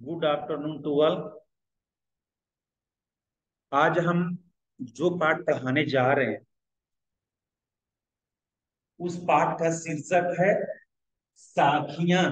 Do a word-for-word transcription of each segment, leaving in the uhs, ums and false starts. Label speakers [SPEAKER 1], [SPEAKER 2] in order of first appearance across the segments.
[SPEAKER 1] Good afternoon to all. आज हम जो पाठ पढ़ाने जा रहे हैं उस पाठ का शीर्षक है साखियां।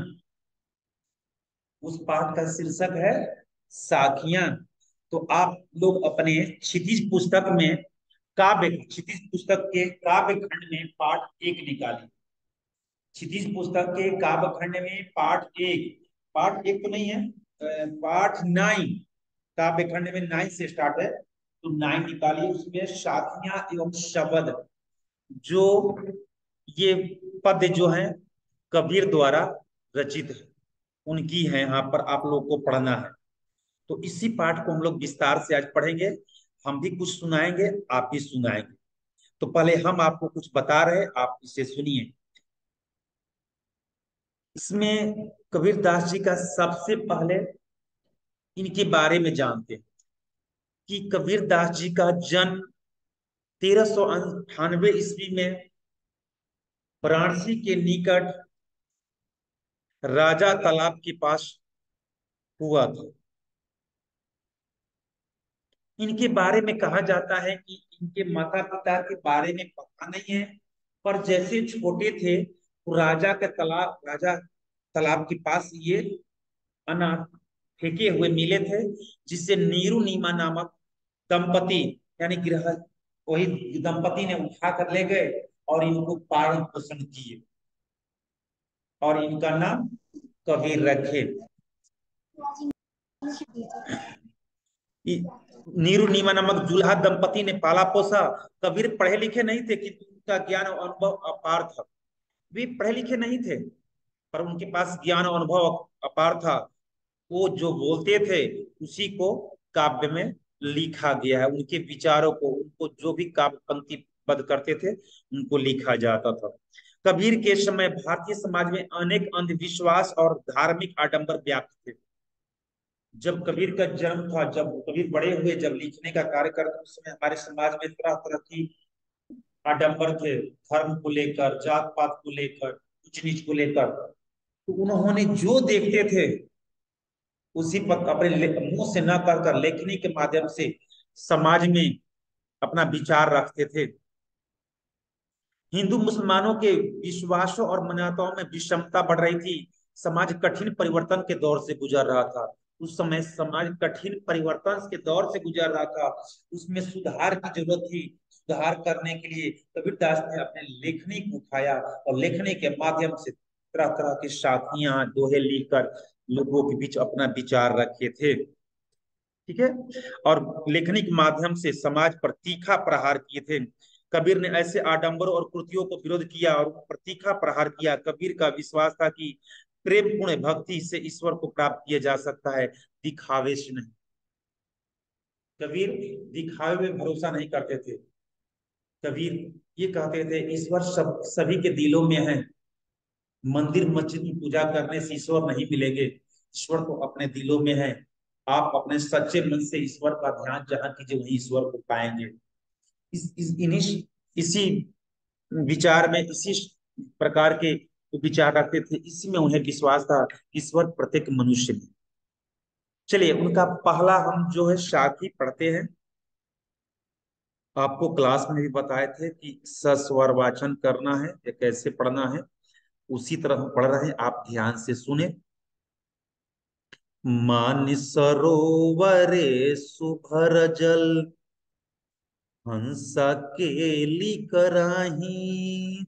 [SPEAKER 1] उस पाठ का शीर्षक है साखियां। तो आप लोग अपने क्षितिज पुस्तक में काव्य क्षितिज पुस्तक के काव्य खंड में पाठ एक निकालिए। क्षितिज पुस्तक के काव्य खंड में पाठ एक पाठ एक तो नहीं है, अ, पाठ नाइन। काव्य खंड में नाइन से स्टार्ट है, तो नाइन निकालिए। उसमें साखियां एवं शब्द, जो ये पद्य जो है कबीर द्वारा रचित है, उनकी है, यहाँ पर आप लोग को पढ़ना है। तो इसी पाठ को हम लोग विस्तार से आज पढ़ेंगे। हम भी कुछ सुनाएंगे, आप भी सुनाएंगे। तो पहले हम आपको कुछ बता रहे हैं, आप इसे सुनिए। इसमें कबीर दास जी का सबसे पहले इनके बारे में जानते हैं कि कबीर दास जी का जन्म तेरह सौ अंठानवे ईस्वी में वाराणसी के निकट राजा तालाब के पास हुआ था। इनके बारे में कहा जाता है कि इनके माता पिता के बारे में पता नहीं है, पर जैसे छोटे थे तो राजा के तालाब राजा तालाब के पास ये अनाथ फेंके हुए मिले थे, जिससे नीरू नीमा नामक दंपति, यानी गृह वही दंपति ने उठा कर ले गए और इनको पालन पोषण किए और इनका नाम कबीर रखे। नीरू नीमा नामक दूल्हा दंपति ने पाला पोसा। कबीर पढ़े लिखे नहीं थे, कि उनका ज्ञान और अनुभव अपार था। वे पढ़े लिखे नहीं थे, पर उनके पास ज्ञान और अनुभव अपार था। वो जो बोलते थे उसी को काव्य में लिखा गया है। उनके विचारों को, उनको जो भी काव्य पंक्ति बद्ध करते थे, उनको लिखा जाता था। कबीर के समय भारतीय समाज में अनेक अंधविश्वास और धार्मिक आडंबर व्याप्त थे। जब कबीर का जन्म था, जब कबीर बड़े हुए, जब लिखने का कार्य करते, उस समय हमारे समाज में तरह तरह की आडंबर थे, धर्म को लेकर, जात पात को लेकर, ऊंच नीच को लेकर। तो उन्होंने जो देखते थे उसी पर अपने मुंह से न कहकर लेखनी के माध्यम से समाज में अपना विचार रखते थे। हिंदू मुसलमानों के विश्वासों और मान्यताओं में विषमता बढ़ रही थी। समाज कठिन परिवर्तन के दौर से गुजर रहा था। उस समय समाज कठिन परिवर्तन के दौर से गुजर रहा था। उसमें सुधार की जरूरत थी। सुधार करने के लिए कबीरदास ने अपने लेखनी को उठाया और लेखनी के माध्यम से तरह तरह की साखियां दोहे लिखकर लोगों के बीच अपना विचार रखे थे। ठीक है। और लेखनी के माध्यम से समाज पर तीखा प्रहार किए थे। कबीर ने ऐसे आडंबरों और कृतियों को विरोध किया और उन पर तीखा प्रहार किया। कबीर का विश्वास था कि प्रेम पूर्ण भक्ति से ईश्वर को प्राप्त किया जा सकता है, दिखावे से नहीं। कबीर दिखावे में भरोसा नहीं करते थे। कबीर ये कहते थे ईश्वर सब सभी के दिलों में है। मंदिर मस्जिद में पूजा करने से ईश्वर नहीं मिलेंगे, ईश्वर तो अपने दिलों में है। आप अपने सच्चे मन से ईश्वर का ध्यान जहां कीजिए वहीं ईश्वर को पाएंगे। इस, इस इन्हीं इसी विचार में, इसी प्रकार के विचार रखते थे। इसी में उन्हें विश्वास था, ईश्वर प्रत्येक मनुष्य में। चलिए, उनका पहला हम जो है साखी पढ़ते हैं। आपको क्लास में भी बताए थे कि सस्वर वाचन करना है या कैसे पढ़ना है, उसी तरह हम पढ़ रहे हैं, आप ध्यान से सुने। मानसरोवरे सुभर जल, हंसा केली कराही।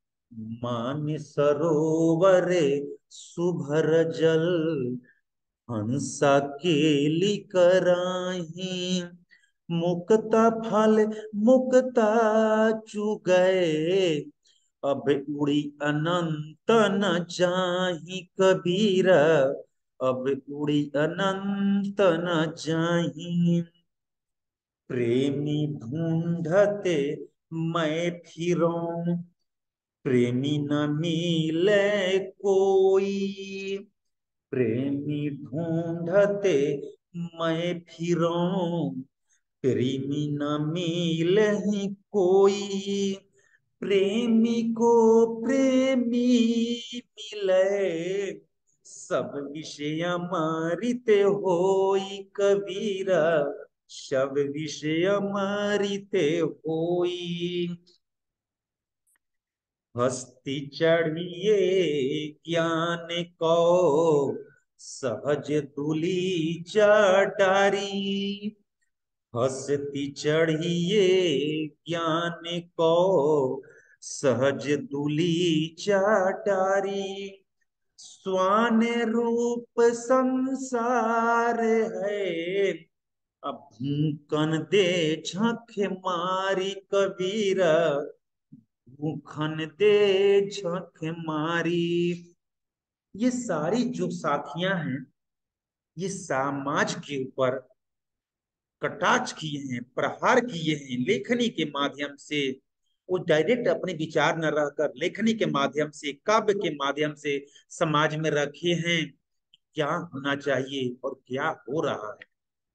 [SPEAKER 1] मानसरोवरे सुभर जल, हंसा केली कराही। मुक्ता फल मुक्ता चुगए, अब उड़ी अनंत न जाहि कबीरा। अब उड़ी अनंत न जाहि। प्रेमी ढूंढते मैं फिरूं, प्रेमी न मिले कोई। प्रेमी ढूंढते मैं फिरूं, प्रेमी न मिले कोई। प्रेमी को प्रेमी मिले, सब विषय अमृत होई कबीरा, सब विषय अमृत होई। हस्ती चढ़िए ज्ञान को, सहज धूलि चटारी। हस्ती चढ़िए ज्ञान को, सहज धूलि चटारी। स्वान रूप संसार है, अब भूखन दे झंख मारी कबीरा, भूखन दे झंख मारी। ये सारी जो साखियां हैं, ये समाज के ऊपर कटाक्ष किए हैं, प्रहार किए हैं लेखनी के माध्यम से। वो डायरेक्ट अपने विचार न रहकर लेखनी के माध्यम से, काव्य के माध्यम से समाज में रखे हैं क्या होना चाहिए और क्या हो रहा है।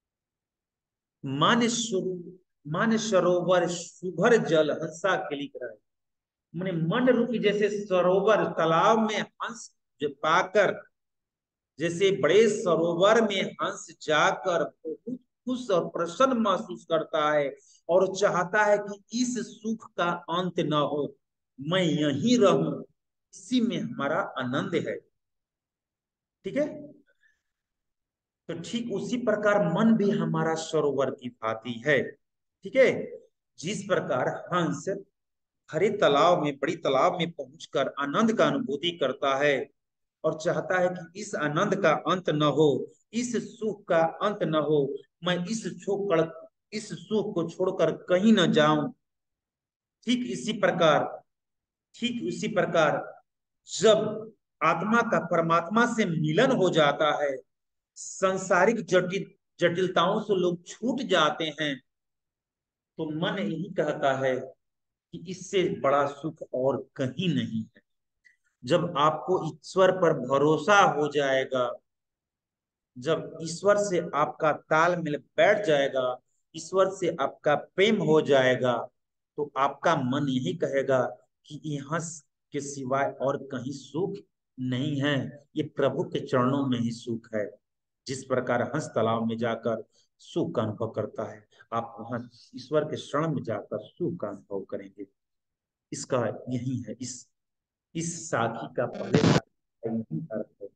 [SPEAKER 1] मान स्वरूप मान सरोवर सुभर जल हंसा के लिख रहा है। मैंने मन रूपी जैसे सरोवर तालाब में हंस जो पाकर, जैसे बड़े सरोवर में हंस जाकर बहुत खुश और प्रसन्न महसूस करता है और चाहता है कि इस सुख का अंत न हो, मैं यहीं रहूं, इसी में हमारा आनंद है। ठीक है। तो ठीक उसी प्रकार मन भी हमारा सरोवर की भांति है। ठीक है। जिस प्रकार हंस हरे तालाब में, बड़ी तालाब में पहुंचकर आनंद का अनुभूति करता है और चाहता है कि इस आनंद का अंत न हो, इस सुख का अंत न हो, मैं इस छोड़ इस सुख को छोड़कर कहीं न जाऊं। ठीक इसी प्रकार ठीक उसी प्रकार जब आत्मा का परमात्मा से मिलन हो जाता है, सांसारिक जटिल जटिलताओं से लोग छूट जाते हैं, तो मन यही कहता है कि इससे बड़ा सुख और कहीं नहीं है। जब आपको ईश्वर पर भरोसा हो जाएगा, जब ईश्वर से आपका तालमेल बैठ जाएगा, ईश्वर से आपका प्रेम हो जाएगा, तो आपका मन यही कहेगा कि यहाँ के सिवाय और कहीं सुख नहीं है, ये प्रभु के चरणों में ही सुख है। जिस प्रकार हंस तालाब में जाकर सुख का अनुभव करता है, आप वहां ईश्वर के शरण में जाकर सुख का अनुभव करेंगे। इसका यही है, इस इस साखी का पहले यही अर्थ है।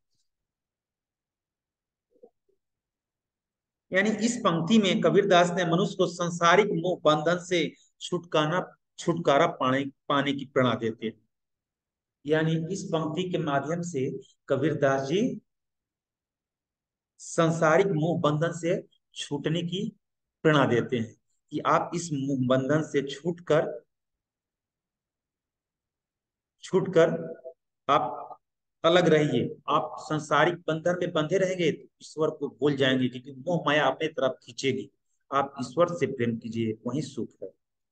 [SPEAKER 1] यानी इस पंक्ति में कबीरदास ने मनुष्य को संसारिक मोह बंधन से छुटकारा छुटकारा पाने पाने की प्रेरणा देते हैं। यानी इस पंक्ति के माध्यम से कबीरदास जी संसारिक मोह बंधन से छूटने की प्रेरणा देते हैं कि आप इस मोह बंधन से छूटकर छूटकर आप अलग रहिए। आप संसारिक बंधन में बंधे रहेंगे तो ईश्वर को भूल जाएंगे, क्योंकि मोह माया अपने तरफ खींचेगी। आप ईश्वर से प्रेम कीजिए, वही सुख है।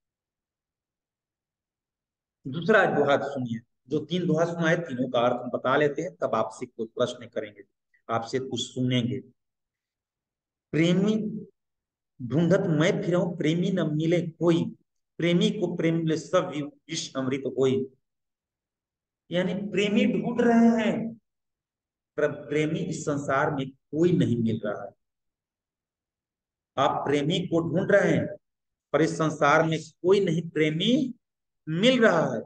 [SPEAKER 1] दूसरा दोहा सुनिए। जो तीन दोहा सुनाए, तीनों का अर्थ हम बता लेते हैं, तब आपसे कोई प्रश्न करेंगे, आपसे कुछ सुनेंगे। प्रेमी ढूंढत मैं फिरूं, प्रेमी न मिले कोई, प्रेमी को प्रेम मिले सब विष अमृत होई। यानी प्रेमी ढूंढ रहे हैं, पर प्रेमी इस संसार में कोई नहीं मिल रहा है। आप प्रेमी को ढूंढ रहे हैं, पर इस संसार में कोई नहीं प्रेमी मिल रहा है।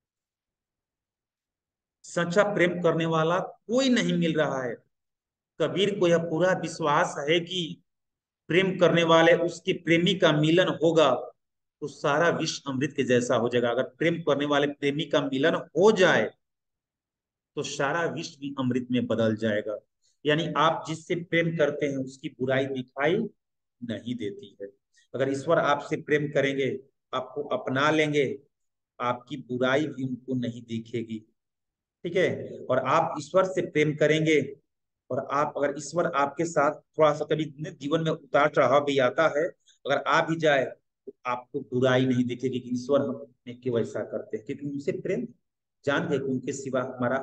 [SPEAKER 1] सच्चा प्रेम करने वाला कोई नहीं मिल रहा है। कबीर को यह पूरा विश्वास है कि प्रेम करने वाले उसके प्रेमी का मिलन होगा तो सारा विश्व अमृत के जैसा हो जाएगा। अगर प्रेम करने वाले प्रेमी का मिलन हो जाए तो सारा विश्व भी अमृत में बदल जाएगा। यानी आप जिससे प्रेम करते हैं उसकी बुराई दिखाई नहीं देती है। अगर ईश्वर आपसे प्रेम करेंगे, आपको अपना लेंगे, आपकी बुराई भी उनको नहीं दिखेगी। ठीक है। और आप ईश्वर से प्रेम करेंगे, और आप अगर ईश्वर आपके साथ थोड़ा सा कभी जीवन में उतार चढ़ाव भी आता है, अगर आ भी जाए तो आपको बुराई नहीं दिखेगी कि ईश्वर हमें क्यों ऐसा करते हैं, क्योंकि उनसे प्रेम जानते हैं कि उनके सिवा हमारा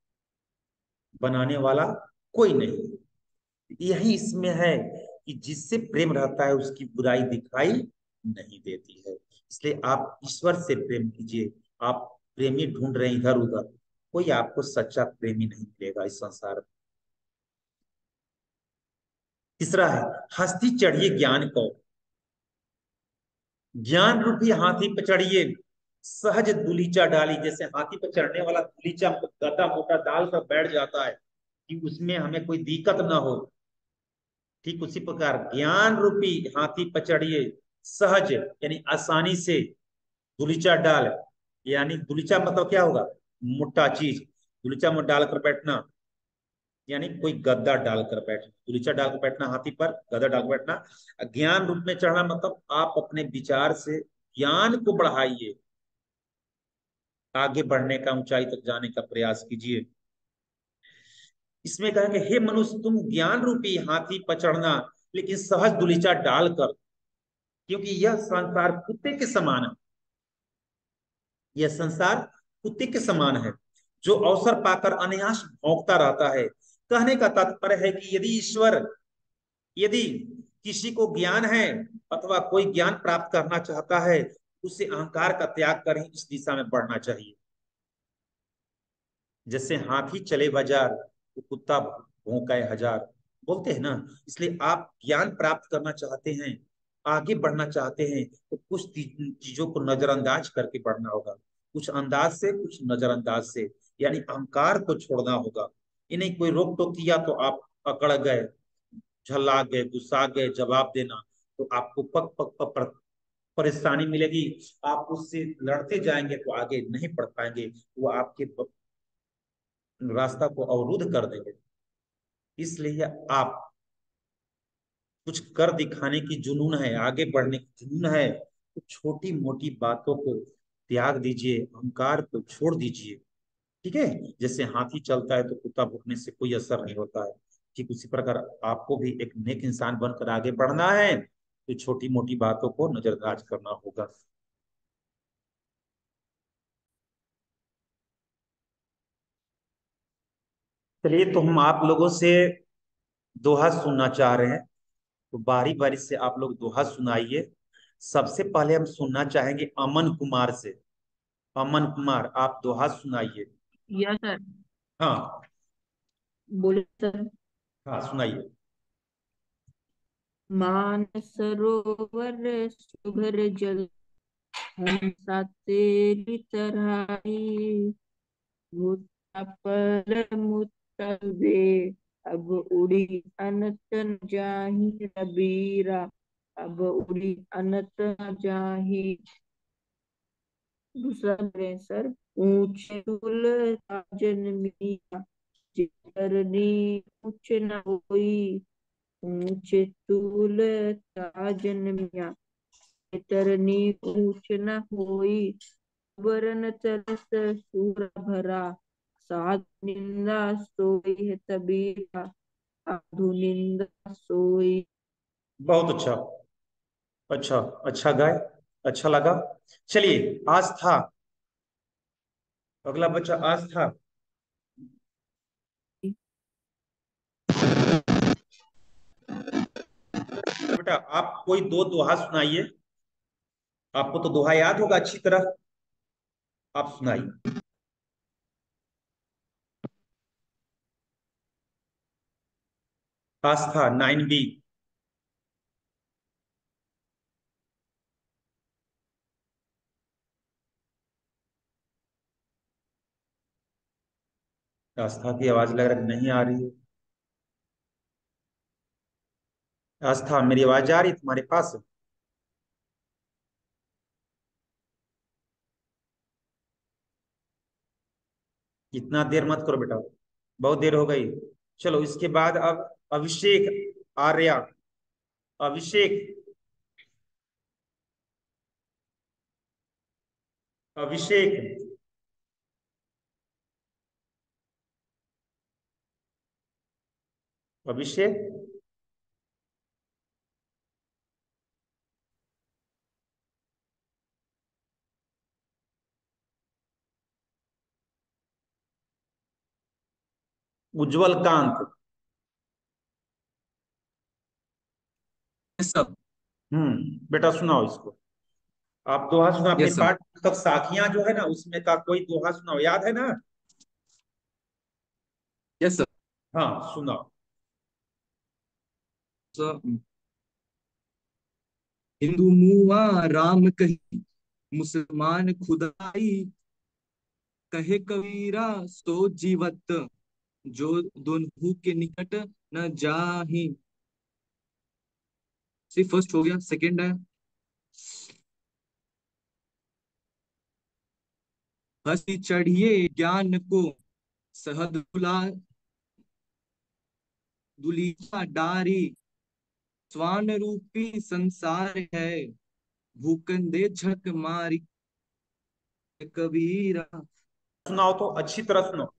[SPEAKER 1] बनाने वाला कोई नहीं। यही इसमें है कि जिससे प्रेम रहता है उसकी बुराई दिखाई नहीं देती है। इसलिए आप ईश्वर से प्रेम कीजिए। आप प्रेमी ढूंढ रहे हैं इधर उधर, कोई आपको सच्चा प्रेमी नहीं मिलेगा इस संसार में। तीसरा है हस्ती चढ़िए ज्ञान को, ज्ञान रूपी हाथी पे चढ़िए, सहज दुलीचा डाली। जैसे हाथी पर चढ़ने वाला दुलीचा गदा मोटा डाल कर बैठ जाता है कि उसमें हमें कोई दिक्कत ना हो, ठीक उसी प्रकार ज्ञान रूपी हाथी पर चढ़िए, सहज यानी आसानी से, दुलीचा डाल यानी दुलीचा मतलब क्या होगा, मोटा चीज, दुलीचा में डालकर बैठना यानी कोई गद्दा डालकर बैठना, दुलीचा डालकर बैठना हाथी पर, गद्दा डालकर बैठना। ज्ञान रूप में चढ़ना मतलब आप अपने विचार से ज्ञान को बढ़ाइए, आगे बढ़ने का, ऊंचाई तक जाने का प्रयास कीजिए। इसमें कहा कि हे मनुष्य तुम ज्ञान रूपी हाथी पर चढ़ना, लेकिन सहज दुलीचा डालकर, क्योंकि यह संसार कुत्ते के समान है, यह संसार कुत्ते के समान है जो अवसर पाकर अनायास भौंकता रहता है। कहने का तात्पर्य है कि यदि ईश्वर, यदि किसी को ज्ञान है अथवा कोई ज्ञान प्राप्त करना चाहता है, उसे अहंकार का त्याग कर ही इस दिशा में बढ़ना चाहिए। जैसे हाथी चले बाजार तो कुत्ता भौंकाए हजार, बोलते हैं ना। इसलिए आप ज्ञान प्राप्त करना चाहते हैं, आगे बढ़ना चाहते हैं, तो कुछ चीजों को नजरअंदाज करके बढ़ना होगा, कुछ अंदाज से, कुछ नजरअंदाज से, यानी अहंकार को छोड़ना होगा। इन्हें कोई रोक टोक किया तो आप अकड़ गए, झल्ला गए, गुस्सा गए, जवाब देना, तो आपको पक पक पक पर, परेशानी मिलेगी। आप उससे लड़ते जाएंगे तो आगे नहीं बढ़ पाएंगे, वो आपके रास्ता को अवरुद्ध कर देंगे। इसलिए आप कुछ कर दिखाने की जुनून है, आगे बढ़ने की जुनून है, तो छोटी मोटी बातों को त्याग दीजिए, अहंकार को छोड़ दीजिए। ठीक है, जैसे हाथी चलता है तो कुत्ता भौंकने से कोई असर नहीं होता है, ठीक उसी प्रकार आपको भी एक नेक इंसान बनकर आगे बढ़ना है, तो छोटी मोटी बातों को नजरअंदाज करना होगा। चलिए, तो हम आप लोगों से दोहा सुनना चाह रहे हैं, तो बारी बारी से आप लोग दोहा सुनाइए। सबसे पहले हम सुनना चाहेंगे अमन कुमार से। अमन कुमार, आप दोहा सुनाइए।
[SPEAKER 2] Yes sir.
[SPEAKER 1] हाँ,
[SPEAKER 2] बोले सर।
[SPEAKER 1] हाँ सुनाइए।
[SPEAKER 2] मानसरोवर सुघर जल, हंसा तेरी तराई, मुद्दा पर मुद्दा दे, अब उड़ी अनत न जाही रबीरा, अब उड़ी अनत न जाही। दूसरा है सर, ऊंचे तुल साजन मिया, जितरनी ऊंच न होई, ऊंचे तुल साजन मिया, जितरनी ऊंच न होई, वरन तरस सूर भरा, साधु निंदा सोई है तबीरा, साधु निंदा सोई।
[SPEAKER 1] बहुत अच्छा, अच्छा, अच्छा गाय, अच्छा लगा। चलिए, आस्था, अगला बच्चा आस्था। बेटा आप कोई दो दोहा सुनाइए, आपको तो दोहा याद होगा अच्छी तरह, आप सुनाइए। आस्था नाइन बी। आस्था की आवाज लग रहा है नहीं आ रही है। आस्था, मेरी आवाज आ रही है तुम्हारे पास? इतना देर मत करो बेटा, बहुत देर हो गई। चलो इसके बाद अब अभिषेक आर्या। अभिषेक, अभिषेक। अभिषेक, उज्जवल कांत।
[SPEAKER 3] Yes sir.
[SPEAKER 1] हम्म, बेटा सुनाओ इसको। आप दोहा सुनाओ अपने
[SPEAKER 3] यस सर।
[SPEAKER 1] पाठ पुस्तक साखियां जो है ना, उसमें का कोई दोहा सुनाओ, याद है ना?
[SPEAKER 3] Yes sir.
[SPEAKER 1] हाँ सुनाओ।
[SPEAKER 3] हिंदू मुआ राम कही, मुसलमान खुदाई, कहे कबीरा सो जीवत, जो दोनों के निकट न जाहि। सिर्फ फर्स्ट हो गया, सेकंड है, हंसी चढ़िए ज्ञान को, सहद दुला दुलीचा डारी, स्वान रूपी संसार है, भूखंदे झक मारी कबीरा।
[SPEAKER 1] सुनाओ तो, अच्छी तरह सुनो।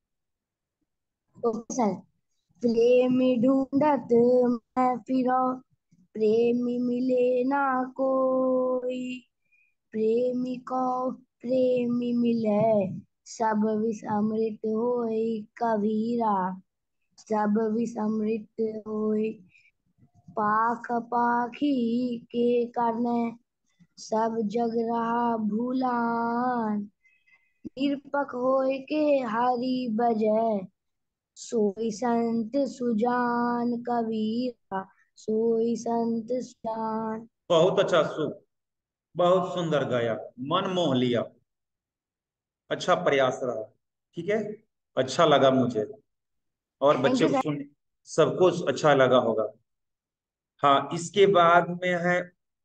[SPEAKER 4] Okay sir. प्रेमी ढूंढत मैं फिरो, प्रेमी मिले ना कोई, प्रेमी को प्रेमी मिले, सब विस्मृत होई कबीरा, सब विस्मृत होई। पाख पाखी के करने, सब जग रहा भूलान, निरपक होय के हरि बजय, सोई संत सुजान कबीरा, सोई संत सुजान।
[SPEAKER 1] बहुत अच्छा सु बहुत सुंदर गाया, मन मोह लिया, अच्छा प्रयास रहा। ठीक है, अच्छा लगा मुझे, और
[SPEAKER 4] थैंक
[SPEAKER 1] बच्चे
[SPEAKER 4] यू
[SPEAKER 1] को
[SPEAKER 4] सर।
[SPEAKER 1] सुन सबको अच्छा लगा होगा। हाँ, इसके बाद में है,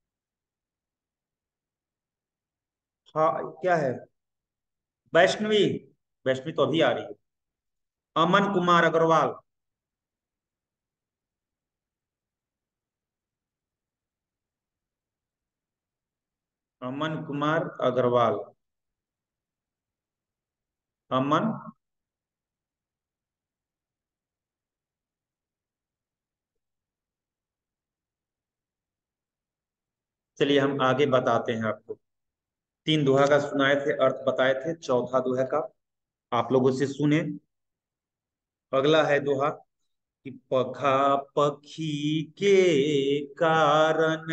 [SPEAKER 1] हाँ क्या है, वैष्णवी। वैष्णवी तो अभी आ रही है। अमन कुमार अग्रवाल। अमन कुमार अग्रवाल। अमन, चलिए हम आगे बताते हैं आपको। तीन दोहा का सुनाए थे, अर्थ बताए थे, चौथा दोहा का आप लोगों से सुने। अगला है दोहा कि पखा पखी के कारण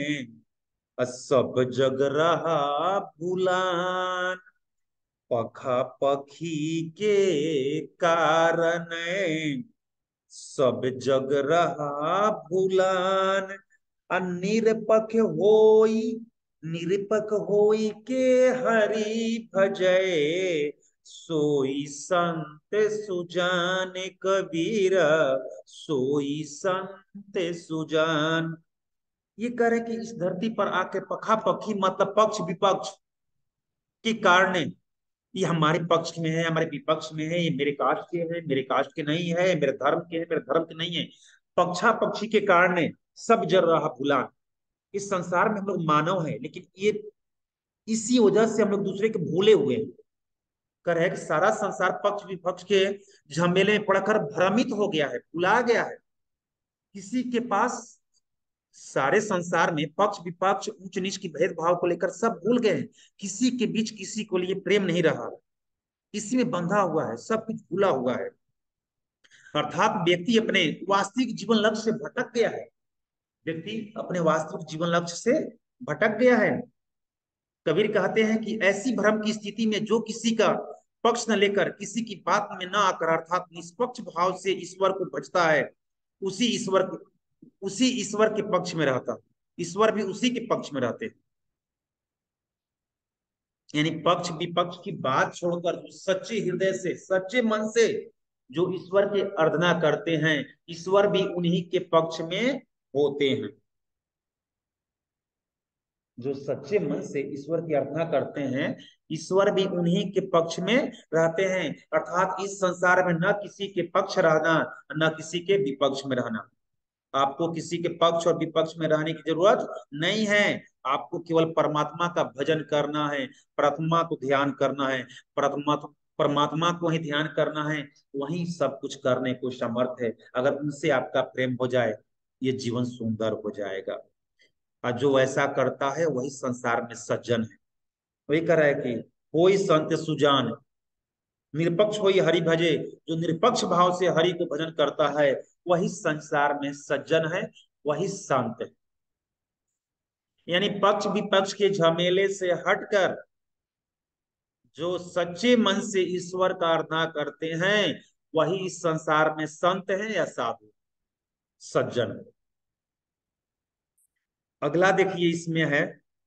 [SPEAKER 1] सब जग रहा भूलान। पखा पखी के कारण सब जग रहा भूलान। आ निरपख होई, निरपख होई के हरि भजय, सोई संत सुजान कबीर, सोई संत सुजान। ये कह रहे कि इस धरती पर आके पखा पखी मतलब पक्ष विपक्ष के कारण, ये हमारे पक्ष में है, हमारे विपक्ष में है, ये मेरे कास्ट के है, मेरे कास्ट के नहीं है, मेरे धर्म के है, मेरे धर्म के नहीं है, पक्षा पक्षी के कारण सब जर रहा भुलान। इस संसार में हम लोग मानव हैं, लेकिन ये इसी वजह से हम लोग दूसरे के भूले हुए हैं। कर है कि सारा संसार पक्ष विपक्ष के झमेले में पड़कर भ्रमित हो गया है, भुला गया है। किसी के पास, सारे संसार में पक्ष विपक्ष ऊंच नीच की भेदभाव को लेकर सब भूल गए हैं। किसी के बीच किसी को लिए प्रेम नहीं रहा, इसी में बंधा हुआ है, सब कुछ भूला हुआ है। अर्थात व्यक्ति अपने वास्तविक जीवन लक्ष्य से भटक गया है। व्यक्ति अपने वास्तविक जीवन लक्ष्य से भटक गया है। कबीर कहते हैं कि ऐसी भ्रम की स्थिति में जो किसी का पक्ष न लेकर, किसी की बात में न आकर, अर्थात निष्पक्ष भाव से ईश्वर को भजता है, उसी ईश्वर उसी ईश्वर के पक्ष में रहता, ईश्वर भी उसी के पक्ष में रहते। यानी पक्ष विपक्ष की बात छोड़कर जो सच्चे हृदय से, सच्चे मन से जो ईश्वर की आराधना करते हैं, ईश्वर भी उन्हीं के पक्ष में होते हैं। जो सच्चे मन से ईश्वर की आराधना करते हैं, ईश्वर भी उन्हीं के पक्ष में रहते हैं। अर्थात इस संसार में न किसी के पक्ष रहना, न किसी के विपक्ष में रहना। आपको किसी के पक्ष और विपक्ष में रहने की जरूरत नहीं है। आपको केवल परमात्मा का भजन करना है, परमात्मा को ध्यान करना है, परमात्मा परमात्मा को ही ध्यान करना है। वही सब कुछ करने को समर्थ है। अगर उनसे आपका प्रेम हो जाए, ये जीवन सुंदर हो जाएगा। और जो ऐसा करता है वही संसार में सज्जन है। वही कह रहा है कि कोई संत सुजान, निरपक्ष हो हरि भजे। जो निरपक्ष भाव से हरि को भजन करता है वही संसार में सज्जन है, वही संत है। यानी पक्ष विपक्ष के झमेले से हटकर जो सच्चे मन से ईश्वर का आराधना करते हैं, वही इस संसार में संत है या साधु, सज्जन। अगला देखिए इसमें है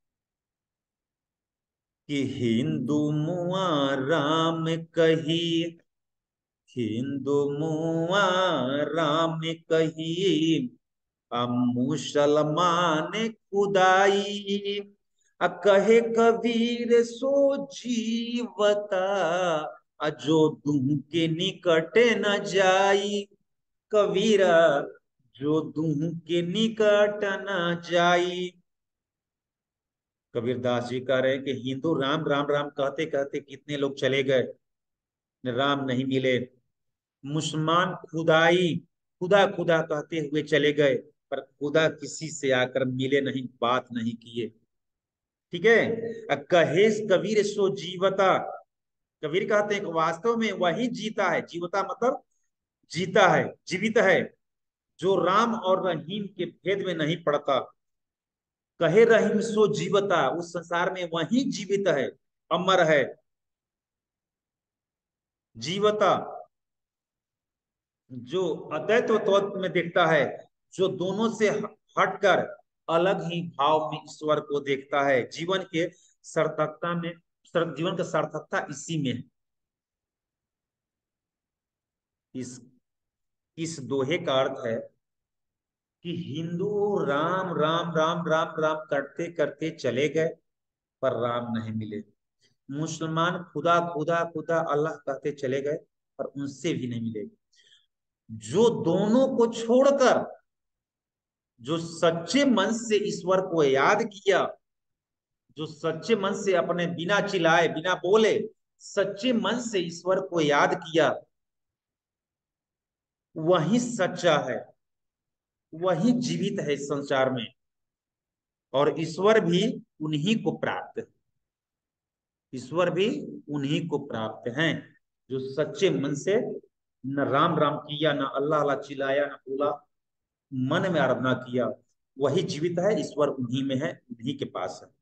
[SPEAKER 1] कि हिंदू मुआ राम कही, हिंदू मुआ राम कही, अब मुसलमान खुदाई। अ कहे कबीर सो जीवता, अ जो दूह के निकट न जाई। कबीरा जो दूह के निकट न जाई। कबीरदास जी कह रहे हैं कि हिंदू राम राम राम कहते कहते कितने लोग चले गए, राम नहीं मिले। मुसलमान खुदाई, खुदा खुदा कहते हुए चले गए, पर खुदा किसी से आकर मिले नहीं, बात नहीं किए। ठीक है। अ कहे कबीर सो जीवता, कबीर कहते हैं कि वास्तव में वही जीता है। जीवता मतलब जीता है, जीवित है, जो राम और रहीम के भेद में नहीं पड़ता। कहे रहीम सो जीवता, उस संसार में वही जीवित है, अमर है। जीवता जो अद्वैत तत्व में देखता है, जो दोनों से हटकर अलग ही भाव में ईश्वर को देखता है। जीवन के सार्थकता में, जीवन का सार्थकता इसी में है। इस इस दोहे का अर्थ है कि हिंदू राम राम राम राम राम करते करते चले गए, पर राम नहीं मिले। मुसलमान खुदा खुदा खुदा अल्लाह कहते चले गए, पर उनसे भी नहीं मिले। जो दोनों को छोड़कर, जो सच्चे मन से ईश्वर को याद किया, जो सच्चे मन से अपने बिना चिल्लाए बिना बोले सच्चे मन से ईश्वर को याद किया, वही सच्चा है, वही जीवित है इस संसार में। और ईश्वर भी उन्हीं को प्राप्त है, ईश्वर भी उन्हीं को प्राप्त हैं जो सच्चे मन से न राम राम किया, न अल्लाह अल्लाह चिल्लाया, न बोला, मन में आराधना किया। वही जीवित है, ईश्वर उन्हीं में है, उन्हीं के पास है।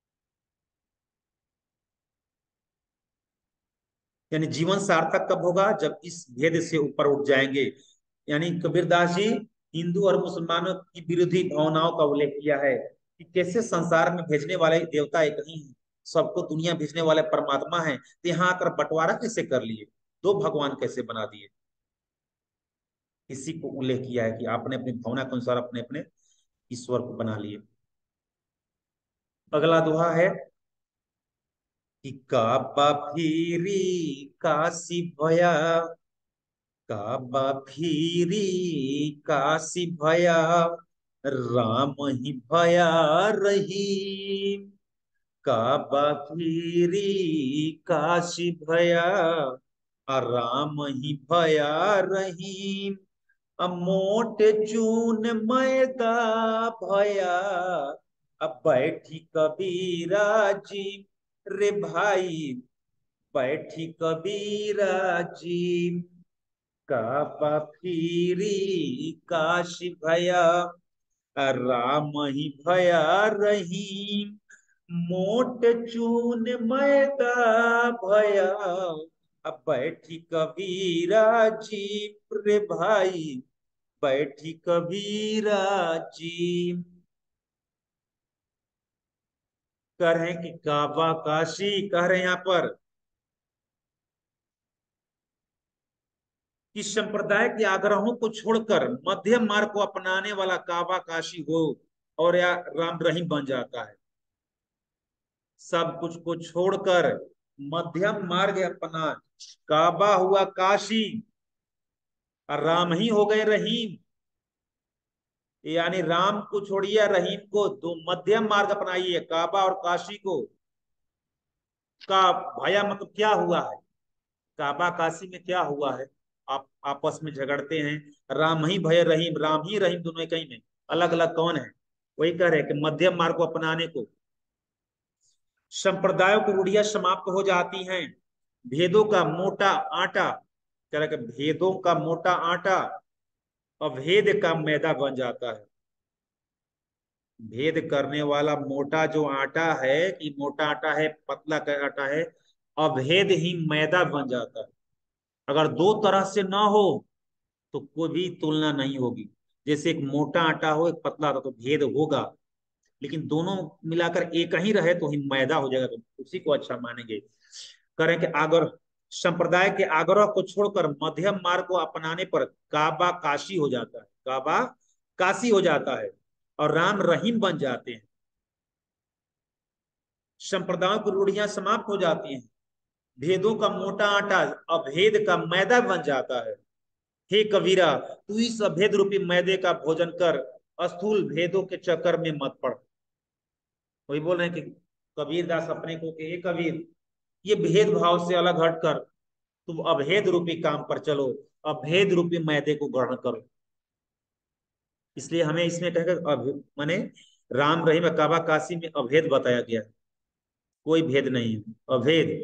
[SPEAKER 1] यानी जीवन सार्थक कब होगा? जब इस भेद से ऊपर उठ जाएंगे। यानी कबीरदास जी हिंदू और मुसलमानों की विरोधी भावनाओं का उल्लेख किया है कि कैसे संसार में भेजने वाले देवता एक ही है, सबको दुनिया भेजने वाले परमात्मा है, तो यहाँ आकर बंटवारा कैसे कर लिए, दो भगवान कैसे बना दिए। इसी को उल्लेख किया है कि आपने अपनी भावना के अनुसार अपने अपने ईश्वर को बना लिए। अगला दोहा है कि काबा फिरी काशी भया, काबा फिरी काशी भया, राम ही भया रही। काबा फिरी काशी भया, राम ही भया रही। मोट चून मैदा भया, अब बैठी कबीरा जी। रे भाई बैठी कबीरा जी। काबा फिरी काशी भया, राम ही भया रही। मोट चून मैदा भया, अब बैठी कबीरा जी। रे भाई बैठी कबीरा जी। कह रहे हैं कि काबा काशी, कह रहे हैं यहाँ पर कि संप्रदाय के आग्रहों को छोड़कर मध्यम मार्ग को अपनाने वाला काबा काशी हो, और या राम रहीम बन जाता है। सब कुछ को छोड़कर मध्यम मार्ग अपना, काबा हुआ काशी और राम ही हो गए रहीम। यानी राम को छोड़िए रहीम को, दो मध्यम मार्ग अपनाइए, काबा और काशी को। का भया मतलब क्या हुआ है, काबा काशी में क्या हुआ है? आप आपस में झगड़ते हैं, राम ही भय रहीम, राम ही रहीम दोनों एक ही में, अलग अलग कौन है? वही कह रहे हैं कि मध्यम मार्ग को अपनाने को संप्रदायों की रूढ़ियां समाप्त हो जाती हैं। भेदों का मोटा आटा, कह रहे भेदों का मोटा आटा अभेद का मैदा बन जाता है। भेद करने वाला मोटा जो आटा है, कि मोटा आटा है पतला का आटा है, अभेद ही मैदा बन जाता है। अगर दो तरह से ना हो तो कोई भी तुलना नहीं होगी। जैसे एक मोटा आटा हो एक पतला आटा, तो भेद होगा। लेकिन दोनों मिलाकर एक ही रहे तो ही मैदा हो जाएगा, तो उसी को अच्छा मानेंगे। करें कि आगर संप्रदाय के आग्रह को छोड़कर मध्यम मार्ग को अपनाने पर काबा काशी हो जाता है, काबा काशी हो जाता है और राम रहीम बन जाते हैं। संप्रदायों की रूढ़ियां समाप्त हो जाती हैं, भेदों का मोटा आटा अभेद का मैदा बन जाता है। हे कबीरा, तू इस अभेद रूपी मैदे का भोजन कर, स्थूल भेदों के चक्कर में मत पड़। वही बोल रहे हैं कि कबीर दास अपने को कि हे कबीर, ये भेदभाव से अलग हटकर तुम अभेद रूपी काम पर चलो, अभेद रूपी मैदे को ग्रहण करो। इसलिए हमें इसमें कहकर माने राम रहीम काबा काशी में अभेद बताया गया है, कोई भेद नहीं है, अभेद।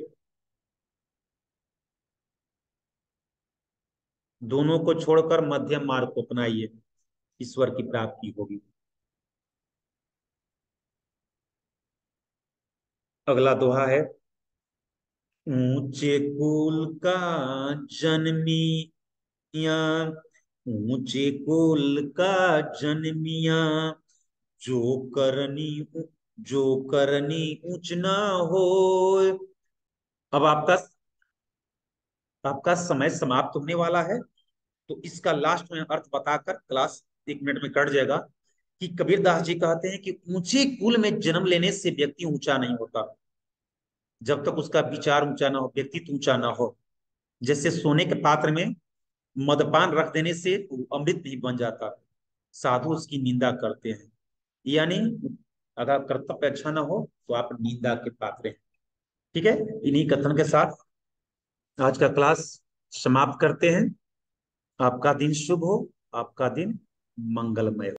[SPEAKER 1] दोनों को छोड़कर मध्यम मार्ग को अपनाइए, ईश्वर की प्राप्ति होगी। अगला दोहा है, ऊंचे कुल का जन्मिया, ऊंचे कुल का जन्मिया, जो करनी जो करनी ऊंच ना हो। अब आपका आपका समय समाप्त होने वाला है, तो इसका लास्ट में अर्थ बताकर क्लास एक मिनट में कट जाएगा कि कबीरदास जी कहते हैं कि ऊंचे कुल में जन्म लेने से व्यक्ति ऊंचा नहीं होता, जब तक उसका विचार ऊंचा ना हो, व्यक्तित्व ऊंचा ना हो। जैसे सोने के पात्र में मदपान रख देने से वो अमृत नहीं बन जाता, साधु उसकी निंदा करते हैं। यानी अगर कर्तव्य अच्छा ना हो तो आप निंदा के पात्र हैं। ठीक है, इन्हीं कथन के साथ आज का क्लास समाप्त करते हैं। आपका दिन शुभ हो, आपका दिन मंगलमय हो।